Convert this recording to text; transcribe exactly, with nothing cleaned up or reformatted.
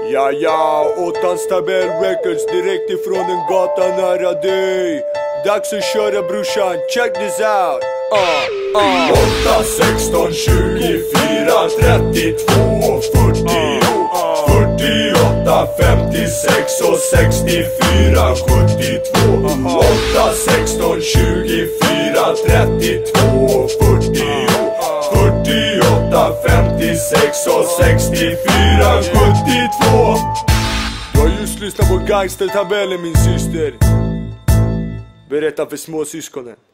Ja, ja, åttans tabell records direkt ifrån en gata nära dig. Dags att köra brorsan, check this out. uh, uh. åtta, sexton, tjugofyra, trettiotvå, fyrtio, fyrtioåtta, femtiosex och sextiofyra, sjuttiotvå. åtta, sexton, tjugofyra, trettiotvå, fyrtio, fyrtioåtta, femtiosex och sextiofyra, sjuttiotvå. Du har just lyssnat på gangstertabellen min syster. Berätta för småsyskonen.